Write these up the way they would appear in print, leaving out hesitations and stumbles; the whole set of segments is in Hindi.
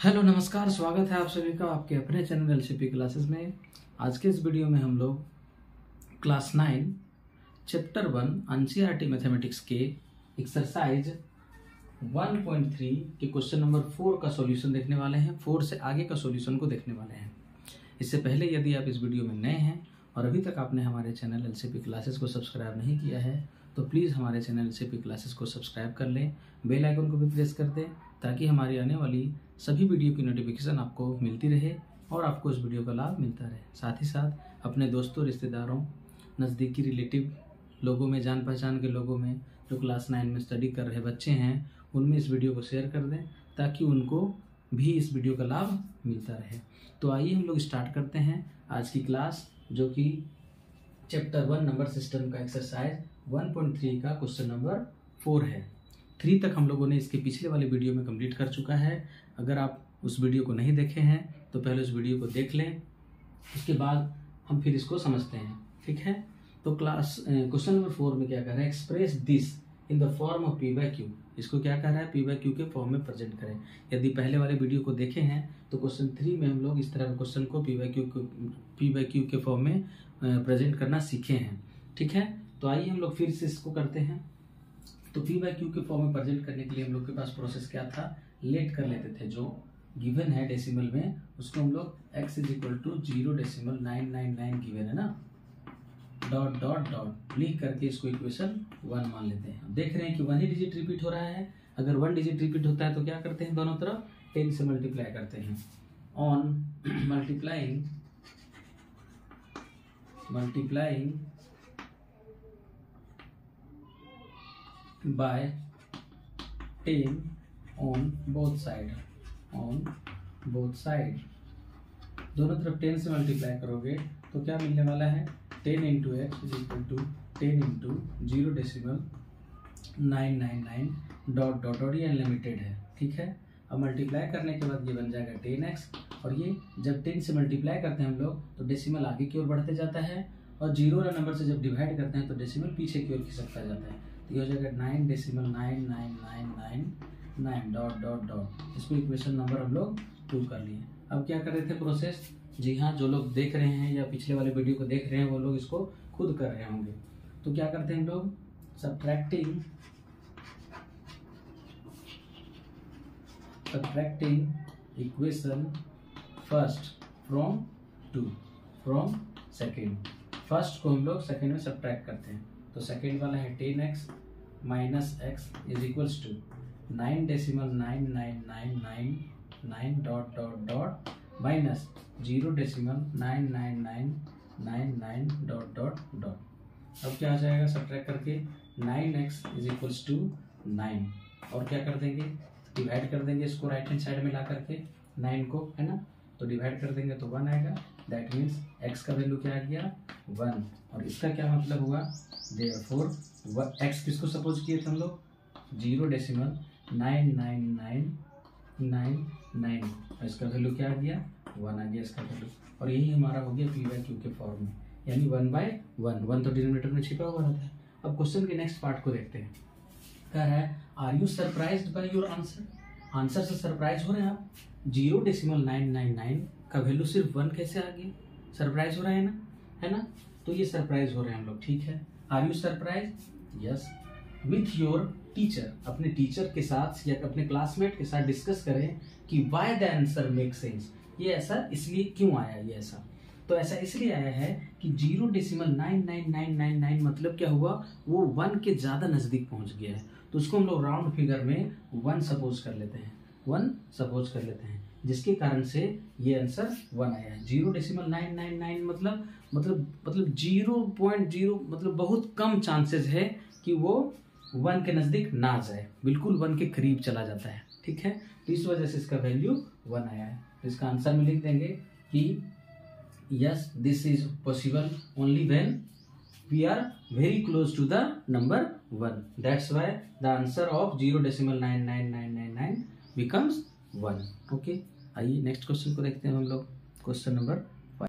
हेलो नमस्कार, स्वागत है आप सभी का आपके अपने चैनल एलसीपी क्लासेस में। आज के इस वीडियो में हम लोग क्लास 9 चैप्टर 1 एनसीईआरटी मैथमेटिक्स के एक्सरसाइज 1.3 के क्वेश्चन नंबर 4 का सॉल्यूशन देखने वाले हैं। 4 से आगे का सॉल्यूशन को देखने वाले हैं। इससे पहले यदि आप इस वीडियो में नए हैं और अभी तक आपने हमारे चैनल एलसीपी क्लासेस को सब्सक्राइब नहीं किया है तो प्लीज़ हमारे चैनल एलसीपी क्लासेस को सब्सक्राइब कर लें, बेल आइकन को भी प्रेस कर दें ताकि हमारी आने वाली सभी वीडियो की नोटिफिकेशन आपको मिलती रहे और आपको इस वीडियो का लाभ मिलता रहे। साथ ही साथ अपने दोस्तों, रिश्तेदारों, नज़दीकी रिलेटिव लोगों में, जान पहचान के लोगों में जो क्लास 9 में स्टडी कर रहे बच्चे हैं उनमें इस वीडियो को शेयर कर दें ताकि उनको भी इस वीडियो का लाभ मिलता रहे। तो आइए हम लोग स्टार्ट करते हैं आज की क्लास, जो कि चैप्टर 1 नंबर सिस्टम का एक्सरसाइज 1.3 का क्वेश्चन नंबर 4 है। 3 तक हम लोगों ने इसके पिछले वाले वीडियो में कंप्लीट कर चुका है। अगर आप उस वीडियो को नहीं देखे हैं तो पहले उस वीडियो को देख लें, उसके बाद हम फिर इसको समझते हैं। ठीक है, तो क्वेश्चन नंबर 4 में क्या कह रहा है, express this in the form of P by Q. इसको क्या कह रहा है, पी बाई क्यू के फॉर्म में प्रेजेंट करें। यदि पहले वाले वीडियो को देखे हैं तो क्वेश्चन 3 में हम लोग इस तरह के क्वेश्चन को पी बाई क्यू के फॉर्म में प्रेजेंट करना सीखे हैं। ठीक है, तो आइए हम लोग फिर से इसको करते हैं। तो पी बाई क्यू के फॉर्म में प्रेजेंट करने के लिए हम लोग के पास प्रोसेस क्या था, लेट कर लेते थे। जो गिवन है डेसिमल में उसको हम लोग x = 0.999 गिवन है ना, डॉट डॉट डॉट लिख करके इसको इक्वेशन 1 मान लेते हैं। देख रहे हैं कि 1 ही डिजिट रिपीट हो रहा है। अगर 1 डिजिट रिपीट होता है तो क्या करते हैं, दोनों तरफ 10 से मल्टीप्लाई करते हैं। On multiplying by 10 on both side, दोनों तरफ 10 से मल्टीप्लाई करोगे तो क्या मिलने वाला है, 10 × x = 10 × 0.999 डॉट डॉट डॉट। ये अनलिमिटेड है। ठीक है, अब मल्टीप्लाई करने के बाद ये बन जाएगा 10x, और ये जब 10 से मल्टीप्लाई करते हैं हम लोग तो डेसिमल आगे की ओर बढ़ते जाता है, और 0 वाला नंबर से जब डिवाइड करते हैं तो डेसिमल पीछे की ओर खिसकता जाता है। तो ये हो जाएगा 9.9999 डॉट डॉट डॉट। इसको इक्वेशन नंबर हम लोग 2 कर लिए। अब क्या कर रहे थे प्रोसेस, जी हाँ, जो लोग देख रहे हैं या पिछले वाले वीडियो को देख रहे हैं वो लोग इसको खुद कर रहे होंगे। तो क्या करते हैं हम लोग, subtracting equation first from second. First को हम लोग सेकेंड में सब्ट्रैक्ट करते हैं। तो सेकेंड वाला है 10x minus x = 9.9999 dot dot dot minus 0.99999 dot dot dot. अब क्या आ जाएगा सब्ट्रैक्ट करके, 9x = 9, और क्या कर देंगे, डिवाइड कर देंगे इसको राइट हैंड साइड में ला करके 9 को, है ना। तो डिवाइड कर देंगे तो 1 आएगा। दैट मीन्स x का वैल्यू क्या आ गया, 1। और इसका क्या मतलब हुआ, देयरफॉर x किसको सपोज किए थे हम लोग, 0.99999, और इसका वैल्यू क्या आ गया, 1 आ गया इसका वैल्यू। और यही हमारा हो गया पी बाई क्यू के फॉर्म में, यानी 1/1। 1 तो डिनोमिनेटर में छिपा हुआ रहता है। अब क्वेश्चन के नेक्स्ट पार्ट को देखते हैं। क्या है, are you surprised by your answer. Answer से सरप्राइज हो रहे हैं आप। 0.999 का वैल्यू सिर्फ 1 कैसे आ गया, सरप्राइज हो रहा है ना, है ना। तो ये सरप्राइज हो रहे हैं हम लोग। ठीक है, are you surprise, yes. With your teacher, अपने टीचर के साथ या अपने क्लासमेट के साथ डिस्कस करें कि why the answer make sense. ये ऐसा इसलिए क्यों आया, ये ऐसा तो ऐसा इसलिए आया है कि 0.99999 मतलब क्या हुआ, वो 1 के ज्यादा नजदीक पहुंच गया है। तो उसको हम लोग राउंड फिगर में 1 सपोज कर लेते हैं, 1 सपोज कर लेते हैं, जिसके कारण से ये आंसर 1 आया है। 0.999 मतलब 0.0 मतलब बहुत कम चांसेस है कि वो 1 के नजदीक ना जाए, बिल्कुल 1 के करीब चला जाता है। ठीक है, तो इस वजह से इसका वैल्यू 1 आया है। तो इसका आंसर में लिख देंगे कि yes, this is possible only when we are very close to the number 1. That's why the answer of 0.99999 becomes 1. Okay, आइए नेक्स्ट क्वेश्चन को देखते हैं हम लोग। क्वेश्चन नंबर 5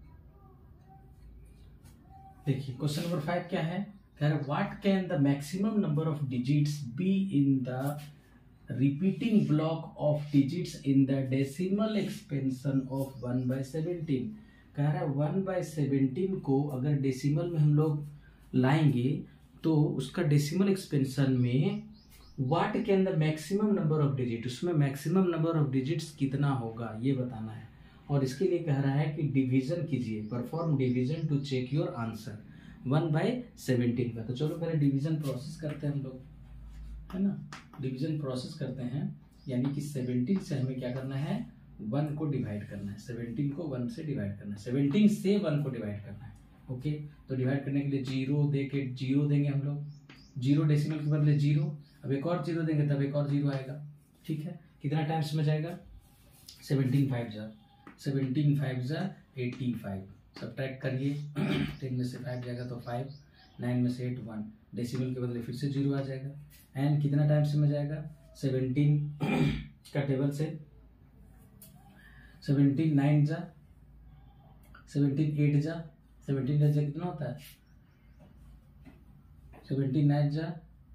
देखिए। क्वेश्चन नंबर 5 क्या है, कह रहे what can the maximum number of digits be in the repeating block of digits in the decimal expansion of 1/17। कह रहा है 1/17 को अगर डेसिमल में हम लोग लाएंगे तो उसका डेसिमल एक्सपेंशन में what can the maximum number of digit, उसमें मैक्सिमम नंबर ऑफ डिजिट्स कितना होगा ये बताना है। और इसके लिए कह रहा है कि डिवीजन कीजिए, perform division to check your answer 1/17 का। तो चलो पहले डिवीजन प्रोसेस करते हैं हम लोग, है ना। डिवीजन प्रोसेस करते हैं, यानी कि 17 से हमें क्या करना है, 1 को डिवाइड करना है। 17 को 1 से डिवाइड करना है, 17 से 1 को डिवाइड करना है। ओके, तो डिवाइड करने के लिए 0 दे के 0 देंगे हम लोग, 0 डेसिमल के बदले 0, अब एक और 0 देंगे तब एक और 0 आएगा। ठीक है, कितना टाइम्स में जाएगा, 17 5 जा 85। सब्ट्रैक्ट करिए, 10 में से 5 जाएगा तो 5, 9 में से 8 1, डेसिमल के बदले फिर से 0 आ जाएगा। एंड कितना टाइम्स में जाएगा, 17 का टेबल से 17 9 जा 17 8 जा 17 जा कितना होता है, 17 9 जा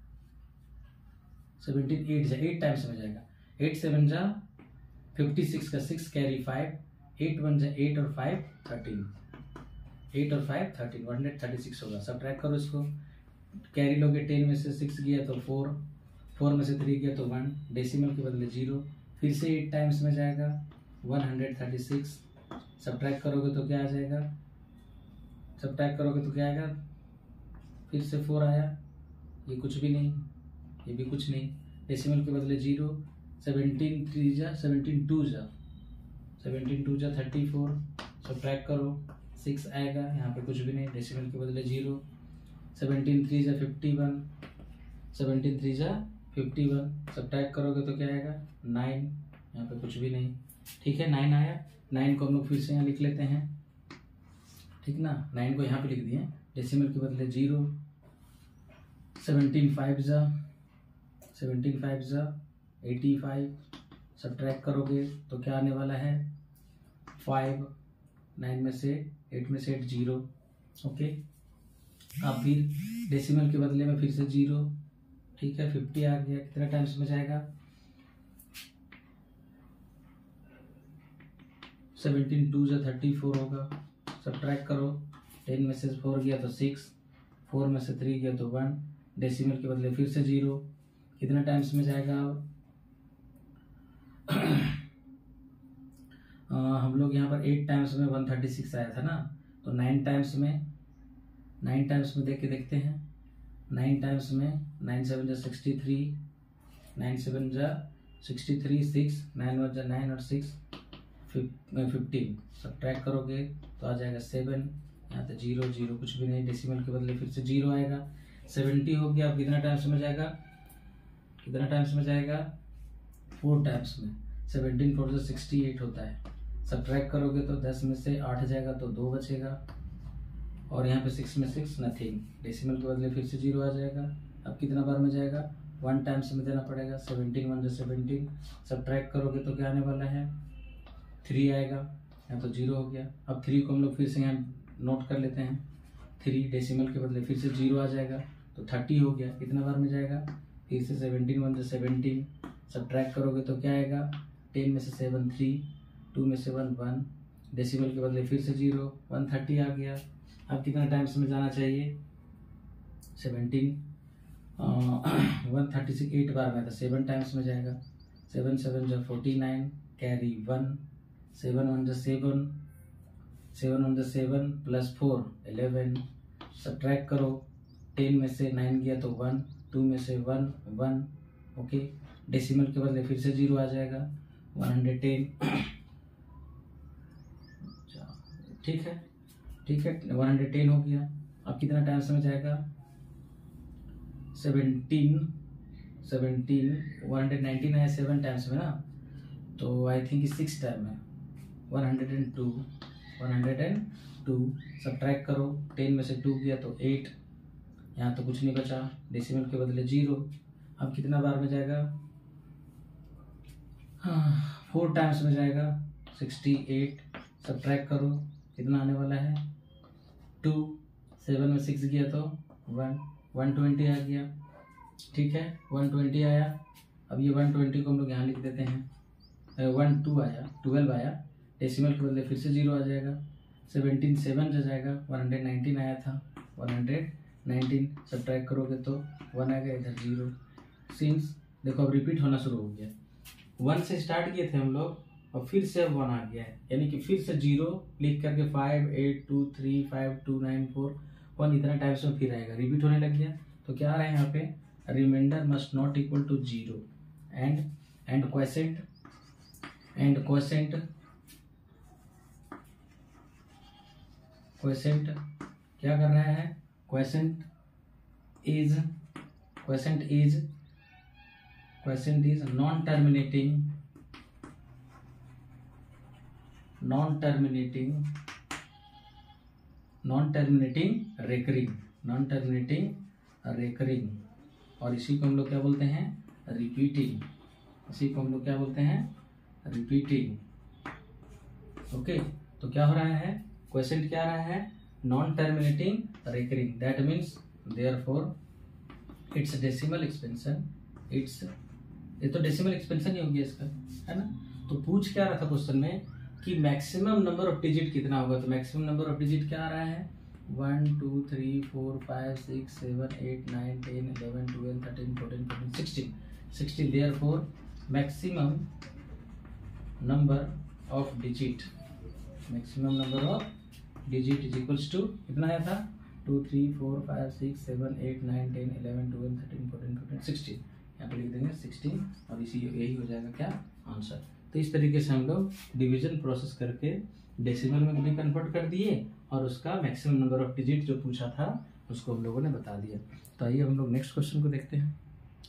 17 8 जा 8 टाइम्स में जाएगा। 8 7 जा 56 का 6 कैरी 5, 8 1 जा 8 और 5 13, 8 और 5 13, 136 होगा। सब्ट्रैक्ट करो इसको, कैरी लोगे 10 में से 6 गया तो 4, 4 में से 3 गया तो 1, डेसिमल के बदले 0, फिर से 8 टाइम्स में जाएगा 136। सब्ट्रैक्ट करोगे तो क्या आ जाएगा, सब्ट्रैक्ट करोगे तो क्या आएगा, फिर से 4 आया, ये कुछ भी नहीं, ये भी कुछ नहीं, डेसिमल के बदले 0, 17 3 जा 17 2 जा 34। सब्ट्रैक्ट करो 6 आएगा, यहाँ पे कुछ भी नहीं, डेसिमल के बदले 0, 17 3 जा 51, 17 3 जा 51। सब्ट्रैक्ट करोगे तो क्या आएगा 9, यहाँ पे कुछ भी नहीं। ठीक है, 9 आया, 9 को हम लोग फिर से यहाँ लिख लेते हैं, ठीक ना, 9 को यहाँ पे लिख दिए, डेसिमल के बदले 0, 17 5 जा 85। सब्ट्रैक्ट करोगे तो क्या आने वाला है 5, 9 में से 8 में से 8 0। ओके, अब फिर डेसिमल के बदले में फिर से 0। ठीक है, 50 आ गया, कितना टाइम्स में जाएगा, 17 2 जा 34 होगा। सब्ट्रैक्ट करो, 10 में से 4 गया तो 6, 4 में से 3 गया तो 1, डेसिमल के बदले फिर से 0, कितना टाइम्स में जाएगा। हम लोग यहाँ पर 8 टाइम्स में 136 आया था ना, तो 9 टाइम्स में देख के देखते हैं। 9 टाइम्स में 9 7 जा 63, 9 7 जा 63, 6 9 1 जा 9 और 6 15। सब्ट्रैक्ट करोगे तो आ जाएगा 7, यहाँ तो 0 0 कुछ भी नहीं, डेसिमल के बदले फिर से 0 आएगा। 70 हो गया, अब कितना टाइम्स में जाएगा, 4 टाइम्स में, 17 4 जा 68 होता है। सब्ट्रैक्ट करोगे तो 10 में से 8 जाएगा तो 2 बचेगा, और यहाँ पे 6 में 6 नथिंग, डेसिमल के बदले फिर से 0 आ जाएगा। अब कितना बार में जाएगा, 1 टाइम्स में देना पड़ेगा, 17 1 जा 17। सब्ट्रैक्ट करोगे तो क्या आने वाला है 3 आएगा, यहाँ तो 0 हो गया। अब 3 को हम लोग फिर से यहाँ नोट कर लेते हैं, 3 डेसिमल के बदले फिर से 0 आ जाएगा तो 30 हो गया, कितना बार में जाएगा, फिर से 17 1 जा 17। सब्ट्रैक्ट करोगे तो क्या आएगा, 10 में से 7 3, 2 में से 1 1, डेसिमल के बदले फिर से 0, 130 आ गया। अब कितना टाइम्स में जाना चाहिए, 17 136 8 बार में था, 7 टाइम्स में जाएगा, 7 7 जा 49, कैरी 1, 7 1 जा 7, 7 1 जा 7 प्लस 4 11। सब्ट्रैक्ट करो, 10 में से 9 गया तो 1, 2 में से 1 1। ओके, डेसिमल के बदले फिर से 0 आ जाएगा, 110। ठीक है 110 हो गया। अब कितना टाइम्स में जाएगा, 17 119 है 7 टाइम्स में ना, तो आई थिंक 6 टाइम है, 102। सब्ट्रैक्ट करो, 10 में से 2 गया तो 8, यहाँ तो कुछ नहीं बचा, डेसिमल के बदले 0। अब कितना बार में जाएगा, 4 टाइम्स में जाएगा, 68। सब्ट्रैक्ट करो, कितना आने वाला है 2, 7 में 6 गया तो 1, 120 आ गया। ठीक है, 120 आया। अब ये 120 को हम लोग यहाँ लिख देते हैं, 12 आया, डेसिमल के बदले फिर से 0 आ जाएगा, 17 7 आ जाएगा, 119 आया था, 119 सब्ट्रैक्ट करोगे तो 1 आएगा, इधर 0। सिंस देखो अब रिपीट होना शुरू हो गया, 1 से स्टार्ट किए थे हम लोग और फिर से अब 1 आ गया है, यानी कि फिर से 0 लिख करके 5 8 2 3 5 2 9 4 1 इतना टाइम्स में फिर आएगा, रिपीट होने लग गया। तो क्या आ रहा है यहाँ पे, remainder must not equal to 0 and quotient क्या कर रहा है, quotient is non terminating recurring, और इसी को हम लोग क्या बोलते हैं, रिपीटिंग। ओके, तो क्या हो रहा है, क्वेश्चन क्या आ रहा है, non terminating recurring, that means therefore its decimal expansion, ये तो डेसिमल एक्सपेंशन ही हो गया इसका, है ना। तो पूछ क्या रहा था क्वेश्चन में कि मैक्सिमम नंबर ऑफ डिजिट कितना होगा, तो मैक्सिमम नंबर ऑफ डिजिट क्या आ रहा है, 1 2 3 4 5 6 7 8 9 10 11 12 13 14 15 16 therefore maximum number of digit is equals to कितना आया था, 2 3 4 5 6 7 8 9 10 11 12 13 14 15 16, यहाँ पे लिख देंगे 16 और इसी यही हो जाएगा क्या, आंसर। तो इस तरीके से हम लोग डिवीजन प्रोसेस करके डेसिमल में भी कन्वर्ट कर दिए और उसका मैक्सिमम नंबर ऑफ डिजिट जो पूछा था उसको हम लोगों ने बता दिया। तो आइए हम लोग नेक्स्ट क्वेश्चन को देखते हैं।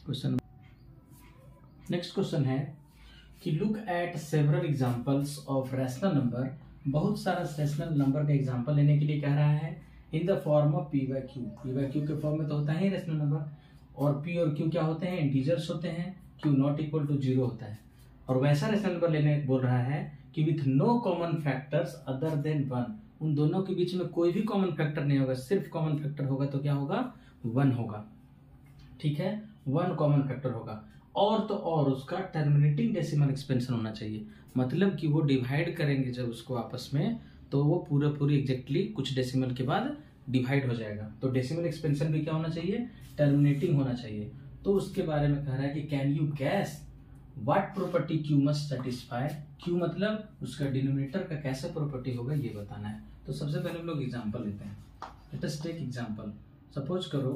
नेक्स्ट क्वेश्चन है कि look at several examples of rational number, बहुत सारा रैशनल नंबर का एग्जांपल लेने के लिए कह रहा है in the form of P by Q के फॉर्म में तो होता है रैशनल नंबर, और पी और क्यू क्या होते हैं, इंटीजर्स होते हैं, क्यू नॉट इक्वल टू 0 होता है। और वैसा रैशनल नंबर लेने बोल रहा है कि with no common factors other than 1, उन दोनों के बीच में कोई भी कॉमन फैक्टर नहीं होगा, सिर्फ कॉमन फैक्टर होगा तो क्या होगा, 1 होगा, ठीक है, 1 कॉमन फैक्टर होगा, और तो और उसका टर्मिनेटिंग डेसिमल एक्सपेंशन होना चाहिए, मतलब कि वो डिवाइड करेंगे जब उसको आपस में तो वो पूरी एग्जैक्टली कुछ डेसिमल के बाद डिवाइड हो जाएगा। तो डेसिमल एक्सपेंशन भी क्या होना चाहिए, टर्मिनेटिंग होना चाहिए। तो उसके बारे में कह रहा है कि can you guess what property Q must satisfy, Q मतलब उसका डिनोमिनेटर का कैसा प्रॉपर्टी होगा ये बताना है। तो सबसे पहले हम लोग एग्जांपल लेते हैं, let us take example, suppose करो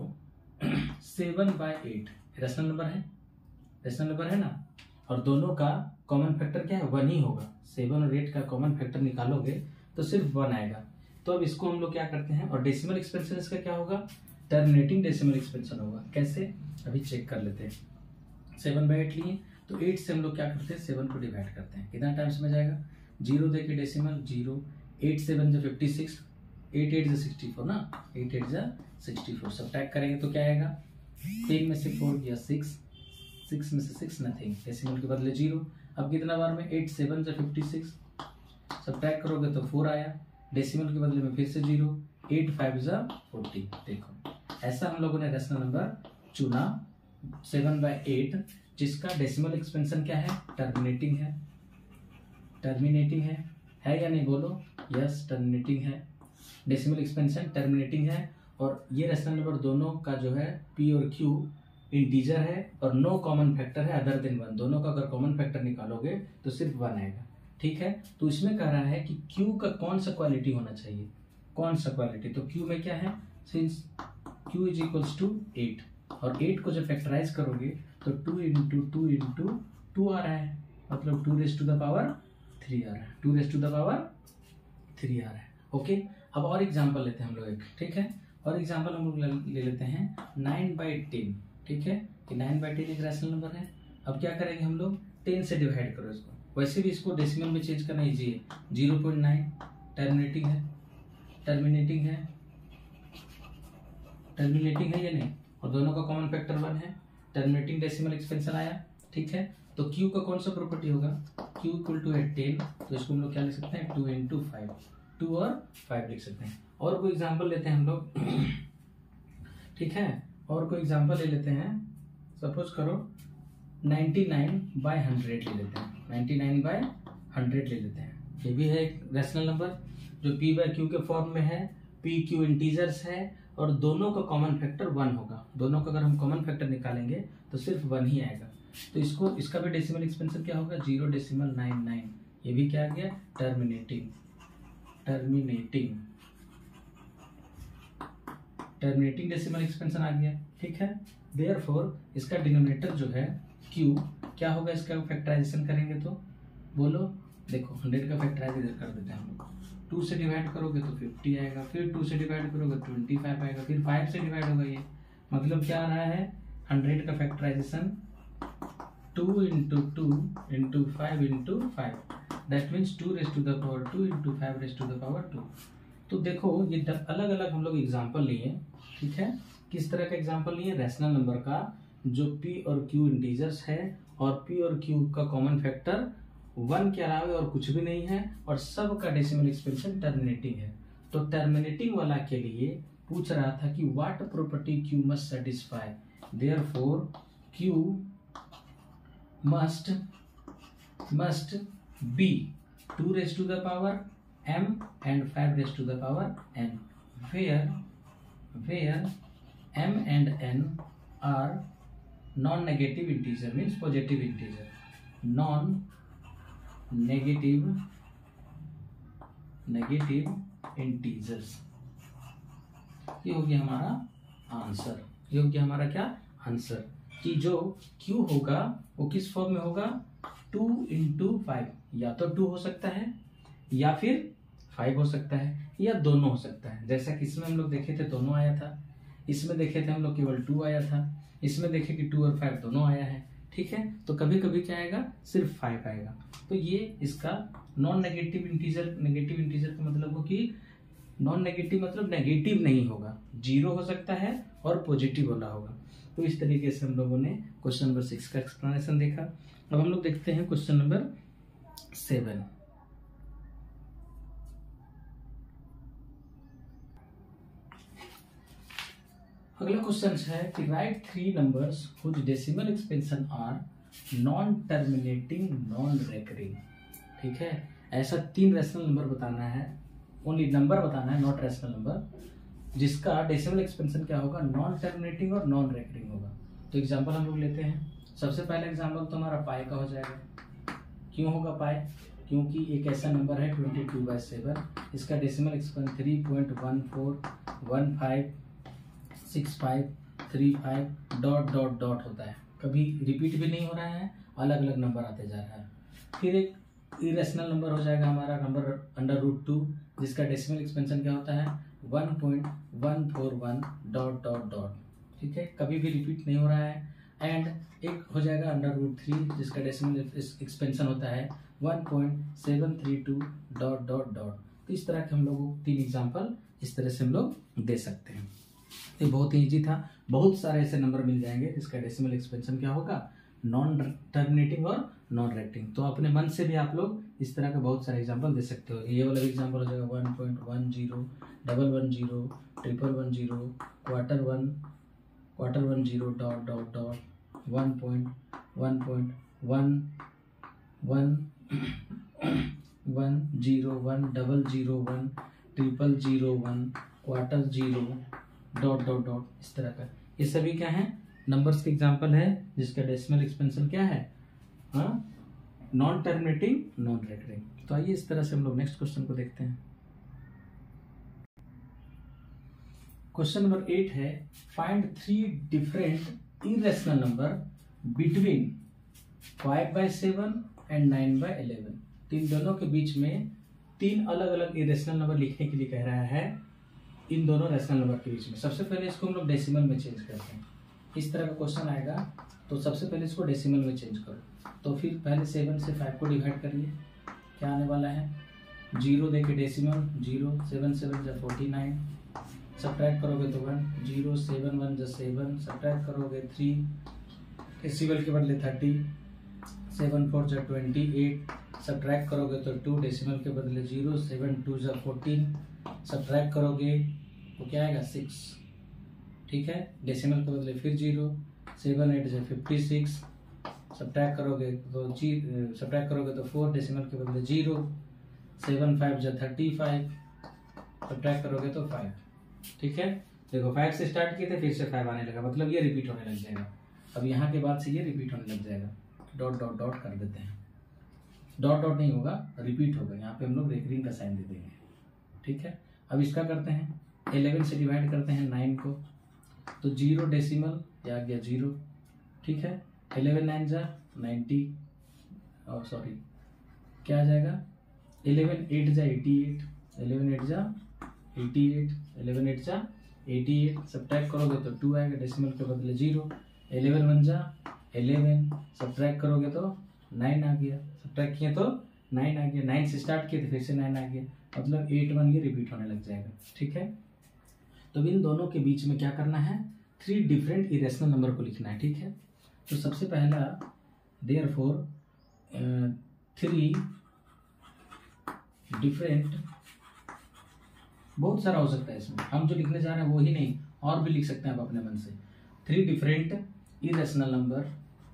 7/8 रैशनल नंबर है ना, और दोनों का कॉमन फैक्टर क्या है, 1 ही होगा, 7 और 8 का कॉमन फैक्टर निकालोगे तो सिर्फ 1 आएगा। तो अब इसको हम लोग क्या करते हैं, और डेसिमल एक्सपेंशन इसका क्या होगा, टर्मिनेटिंग डेसिमल एक्सपेंशन होगा। कैसे, अभी चेक कर लेते हैं। 7/8 लिए तो 8 से हम लोग क्या करते हैं, 7 को डिवाइड करते हैं, कितना टाइम्स में जाएगा, 0 दे के डेसिमल 0, 8 7 जो 56, 8 8 जो 64 ना, 8 8 जो 64, सब्ट्रैक्ट करेंगे तो क्या आएगा, 3 में से 4 गया 6 में से 6 नथिंग, डेसिमल के बदले 0। अब कितना बार में, 8 7 जो 56, सब्ट्रैक्ट करोगे तो 4 आया, डेसिमल के बदले में फिर से 0, 8 5 जो 40। देखो ऐसा हम लोगों ने रैशनल नंबर चुना 7/8 जिसका डेसिमल एक्सपेंशन क्या है, टर्मिनेटिंग है या नहीं, बोलो, यस टर्मिनेटिंग है, डेसिमल एक्सपेंशन टर्मिनेटिंग है, और ये रैशनल नंबर दोनों का जो है पी और क्यू इंटीजर है और नो कॉमन फैक्टर है अदर देन 1, दोनों का अगर कॉमन फैक्टर निकालोगे तो सिर्फ 1 आएगा, ठीक है। तो इसमें कह रहा है कि क्यू का कौन सा क्वालिटी होना चाहिए, कौन सा क्वालिटी, तो क्यू में क्या है, since Q is equals to 8, और 8 को जब फैक्टराइज करोगे तो 2 इंटू 2 इंटू 2 आ रहा है, मतलब 2 raised to the power 3 आ रहा है, 2 raised to the power 3 आ रहा है। ओके, अब और एग्जांपल लेते हैं हम लोग एक, ठीक है, और एग्जांपल हम लोग ले लेते हैं 9/10, ठीक है, कि 9/10 एक रैशनल नंबर है। अब क्या करेंगे हम लोग, 10 से डिवाइड करो इसको, वैसे भी इसको डेसिमल में चेंज करना इजी है, 0.9 टर्मिनेटिंग है या नहीं, और दोनों का कॉमन फैक्टर 1 है, टर्मिनेटिंग डेसिमल एक्सपेंशन आया, ठीक है। तो Q का कौन सा प्रॉपर्टी होगा, Q इक्वल टू है 10, तो इसको हम लोग क्या लिख सकते हैं, 2 इंटू 5, 2 और 5 लिख सकते हैं। और कोई एग्जांपल लेते हैं हम लोग, ठीक है, और कोई एग्जांपल ले लेते हैं, सपोज करो 99/100 ले लेते हैं, 99/100 ले लेते हैं। ये भी है एक रैशनल नंबर जो p/q के फॉर्म में है। p q इंटीजर्स है और दोनों का कॉमन फैक्टर 1 होगा। दोनों का अगर हम कॉमन फैक्टर निकालेंगे तो सिर्फ 1 ही आएगा। तो इसका भी डेसिमल एक्सपेंशन क्या होगा, 0.99। ये भी क्या आ गया, टर्मिनेटिंग डेसिमल एक्सपेंशन आ गया। ठीक है, देयरफॉर इसका डिनोमिनेटर जो है q क्या होगा, इसका फैक्टराइजेशन करेंगे तो बोलो, देखो 100 का फैक्टराइज कर देते हैं हम लोग। 2 से डिवाइड करोगे तो 50 आएगा, फिर 2 से डिवाइड करोगे 25 आएगा, फिर 5 से डिवाइड होगा। ये मतलब क्या आ रहा है, 100 का factorization 2 into 2 into 5 into 5, that means 2 raised to the power 2 into 5 raised to the power 2। तो देखो ये अलग अलग हम लोग एग्जाम्पल लिए। ठीक है, किस तरह का एग्जाम्पल लिए, रैशनल नंबर का जो p और q इंटीजर्स है और p और q का कॉमन फैक्टर 1 के अलावा और कुछ भी नहीं है और सब का डेसिमल एक्सपेंशन टर्मिनेटिंग है। तो टर्मिनेटिंग वाला के लिए पूछ रहा था कि what property q must satisfy, therefore q must be 2 raised to the power m and 5 raised to the power n, where m and n are non-negative integer, means positive integer, non-negative integers। ये हो गया हमारा आंसर। ये हो गया हमारा क्या आंसर, कि जो q होगा वो किस फॉर्म में होगा, 2 into 5, या तो 2 हो सकता है या फिर 5 हो सकता है या दोनों हो सकता है। जैसा कि इसमें हम लोग देखे थे दोनों आया था, इसमें देखे थे हम लोग केवल 2 आया था, इसमें देखे कि 2 और 5 दोनों आया है। ठीक है, तो कभी कभी क्या आएगा, सिर्फ 5 आएगा। तो ये इसका non negative integer, negative integer का मतलब हो कि नॉन नेगेटिव मतलब नेगेटिव नहीं होगा, 0 हो सकता है और पॉजिटिव वाला होगा। तो इस तरीके से हम लोगों ने क्वेश्चन नंबर 6 का एक्सप्लेनेशन देखा। अब हम लोग देखते हैं क्वेश्चन नंबर 7। अगला क्वेश्चन है कि write 3 numbers whose decimal expansion are non terminating non recurring. ठीक है, ऐसा 3 रैशनल नंबर बताना है, ओनली नंबर बताना है, नॉट रैशनल नंबर, जिसका डेसिमल एक्सपेंशन क्या होगा, नॉन टर्मिनेटिंग और नॉन रेकरिंग होगा। तो एग्जांपल हम लोग लेते हैं। सबसे पहला एग्जांपल तो हमारा पाई का हो जाएगा। क्यों होगा पाई, क्योंकि एक ऐसा नंबर है 22/7, इसका decimal expansion 3.14156535 dot dot dot होता है, कभी रिपीट भी नहीं हो रहा है, अलग अलग नंबर आते जा रहा है। फिर एक इरेशनल नंबर हो जाएगा हमारा नंबर √2, जिसका डेसिमल एक्सपेंशन क्या होता है, 1.141 डॉट डॉट डॉट। ठीक है, कभी भी रिपीट नहीं हो रहा है। एंड एक हो जाएगा √3, जिसका डेसिमल एक्सपेंशन होता है 1.732 डॉट डॉट डॉट। तो इस तरह के हम लोग 3 एग्जाम्पल इस तरह से हम लोग दे सकते हैं। ये बहुत ही ईजी था, बहुत सारे ऐसे नंबर मिल जाएंगे जिसका डेसिमल एक्सपेंशन क्या होगा, नॉन टर्मिनेटिंग और नॉन रेक्टिंग। तो अपने मन से भी आप लोग इस तरह का बहुत सारे एग्जांपल दे सकते हो। ये वाला एग्जांपल हो जाएगा 1.10 110 110 1/4 dot dot dot 1.1.1 1 101 001 001 0 dot dot dot, इस तरह का। ये सभी क्या है, नंबर्स के एग्जांपल है जिसका डेसिमल एक्सपेंशन क्या है, नॉन टर्मिनेटिंग नॉन रेकरिंग। तो आइए इस तरह से हम लोग नेक्स्ट क्वेश्चन को देखते हैं। क्वेश्चन नंबर 8 है, find 3 different irrational number between 5/7 and 9/11। इन दोनों के बीच में 3 अलग अलग इरेशनल नंबर लिखने के लिए कह रहा है, इन दोनों रैशनल नंबर के बीच में। सबसे पहले इसको हम लोग डेसिमल में चेंज करते हैं। इस तरह का क्वेश्चन आएगा तो सबसे पहले इसको डेसिमल में चेंज करो। तो फिर पहले 7 से 5 को डिवाइड करिए, क्या आने वाला है, 0 देके डेसिमल 0, 7 7 जा 49, सब्ट्रैक्ट करोगे तो 1, 0 7 1 जा 7, सब्ट्रैक्ट करोगे 3, डेसिमल के बदले 30, 7 4 जा 28, सब्ट्रैक्ट करोगे तो 2, डेसिमल के बदले 0, 7 2 जा 14, सब्ट्रैक्ट करोगे तो क्या आएगा 6। ठीक है, डेसिमल के बदले फिर 0, 7 8 जा 56, सब्ट्रैक्ट करोगे तो 4 डेसिमल के बदले 0, 7 5 जा 35, सब्ट्रैक्ट करोगे तो 5। ठीक है, देखो 5 से स्टार्ट किए थे, फिर से 5 आने लगा, मतलब ये रिपीट होने लग जाएगा। अब यहाँ के बाद से ये रिपीट होने लग जाएगा, डॉट डॉट डॉट कर देते हैं, डॉट डॉट नहीं होगा, रिपीट होगा, यहाँ पे हम लोग रेकरिंग का साइन दे देंगे। ठीक है, अब इसका करते हैं, 11 से डिवाइड करते हैं 9 को, तो 0 डेसिमल या गया 0। ठीक है, 11 9 जा 90, और सॉरी क्या आ जाएगा, 11 8 जा 88, 11 8 जा 88, 11 8 जा 88, सब्ट्रैक्ट करोगे तो 2 आएगा, डेसिमल के बदले 0, 11 1 जा 11, सब्ट्रैक्ट करोगे तो 9 आ गया, सब्ट्रैक्ट किए तो 9 आ गया, 9 से स्टार्ट किए थे फिर से 9 आ गया, मतलब 8 1 ये रिपीट होने लग जाएगा। ठीक है, तो इन दोनों के बीच में क्या करना है, 3 डिफरेंट इरेशनल नंबर को लिखना है। ठीक है, तो सबसे पहला देयरफॉर 3 डिफरेंट, बहुत सारा हो सकता है इसमें, हम जो लिखने जा रहे हैं वो ही नहीं, और भी लिख सकते हैं आप अपने मन से। 3 different irrational number,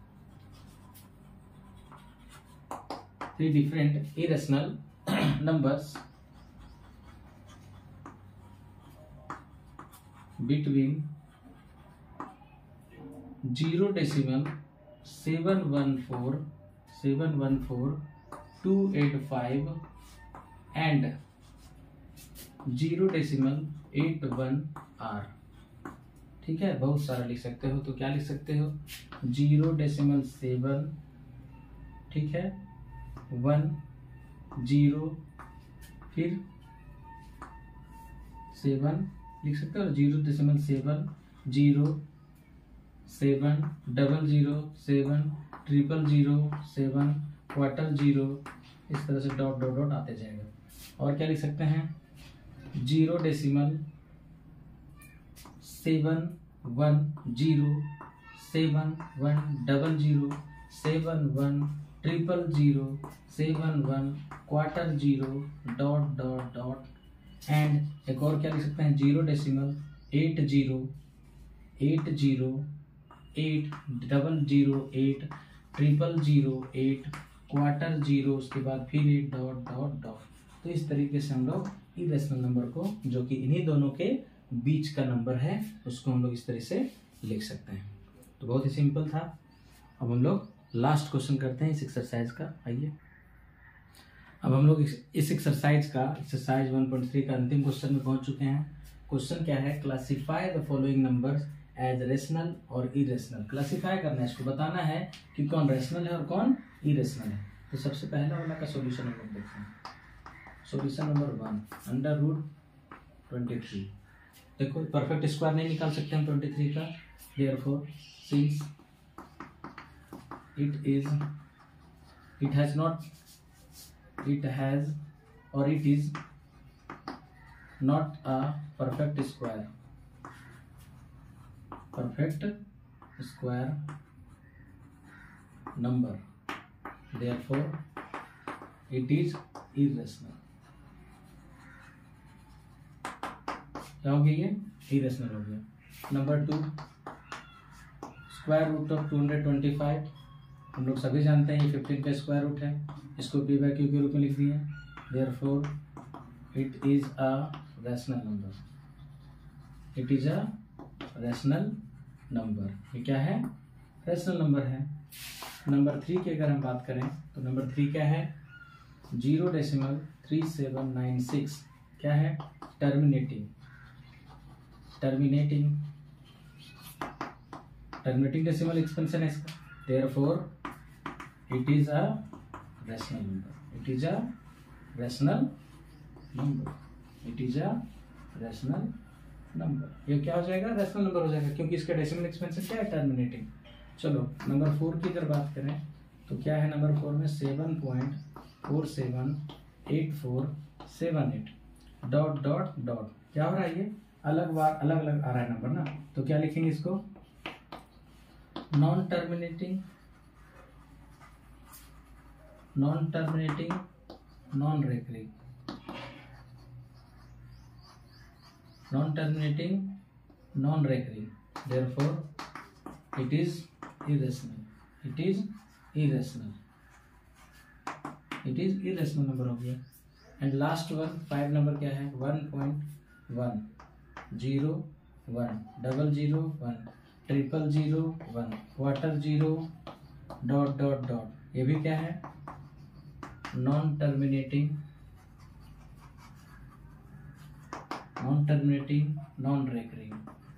3 different irrational numbers between 0 decimal 714 285 and 0 decimal 81 are. ठीक है, बहुत सारा लिख सकते हो, तो क्या लिख सकते हो, 0 डेसिमल 7, ठीक है, 1 0 फिर 7 लिख सकते हो, 0 डेसिमल 7 0 7 00 7 000 7 क्वार्टर 0, इस तरह से डॉट डॉट डॉट आते जाएगा। और क्या लिख सकते हैं, 0 decimal 7 1 0 7 1 00 7 1 000 7 1 quarter 0 dot dot dot and एक और क्या लिख सकते हैं, 0 डेसिमल 8 0 8 0 8 008 000 8 क्वार्टर 0, उसके बाद फिर 8 डॉट डॉट डॉट। तो इस तरीके से हम लोग इरेशनल नंबर को, जो कि इन्हीं दोनों के बीच का नंबर है, उसको हम लोग इस तरह से लिख सकते हैं। तो बहुत ही सिंपल था। अब हम लोग लास्ट क्वेश्चन करते हैं इस एक्सरसाइज का। आइए, अब हम लोग इस एक्सरसाइज 1.3 का अंतिम क्वेश्चन में पहुंच चुके हैं। क्वेश्चन क्या है, classify the following numbers as rational और इरेशनल। क्लासिफाई करना है, इसको बताना है कि कौन रेशनल है और कौन इरेशनल है। तो सबसे पहला वाला का सॉल्यूशन हम लोग देखते हैं। Solution number 1 √23। देखो परफेक्ट स्क्वायर नहीं निकाल सकते हम 23 का, therefore since it is not a perfect square number, therefore it is irrational। क्या हो गया, ये इरेशनल हो गया। नंबर 2 स्क्वायर रूट ऑफ 225, हम लोग सभी जानते हैं ये 15 का स्क्वायर रूट है, इसको p/q के रूप में लिख दिए, therefore it is a rational number, it is a rational number. ये क्या है, रैशनल नंबर है। नंबर 3 की अगर हम बात करें तो नंबर 3 क्या है, 0.3796 क्या है, टर्मिनेटिंग डेसिमल एक्सपेंशन है इसका, therefore it is a rational number, it is a rational number. ये क्या हो जाएगा, रैशनल नंबर हो जाएगा, क्योंकि इसका डेसिमल एक्सपेंशन क्या है, टर्मिनेटिंग। चलो नंबर 4 की अगर बात करें तो क्या है, नंबर 4 में 7.478478 डॉट डॉट डॉट, क्या हो रहा है, ये अलग अलग आ रहा है नंबर ना, तो क्या लिखेंगे इसको, non terminating non recurring, therefore it is irrational, irrational, it is irrational number हो गया। एंड लास्ट वन 5 नंबर क्या है 1.1 0 1 00 1 000 1 क्वार्टर 0 डॉट डॉट डॉट, ये भी क्या है non terminating non recurring,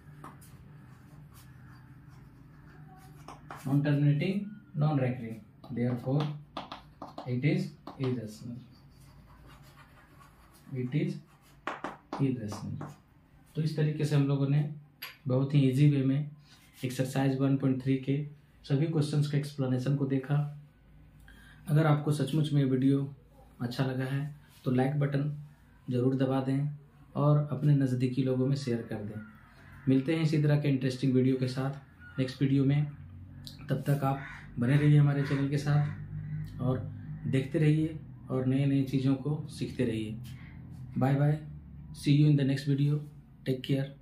non terminating non recurring, therefore it is irrational, it is irrational. तो इस तरीके से हम लोगों ने बहुत ही इजी वे में एक्सरसाइज 1.3 के सभी क्वेश्चंस के एक्सप्लेनेशन को देखा। अगर आपको सचमुच में वीडियो अच्छा लगा है तो लाइक बटन ज़रूर दबा दें और अपने नज़दीकी लोगों में शेयर कर दें। मिलते हैं इसी तरह के इंटरेस्टिंग वीडियो के साथ नेक्स्ट वीडियो में। तब तक आप बने रहिए हमारे चैनल के साथ और देखते रहिए और नई नई चीज़ों को सीखते रहिए। Bye bye, see you in the next video, take care.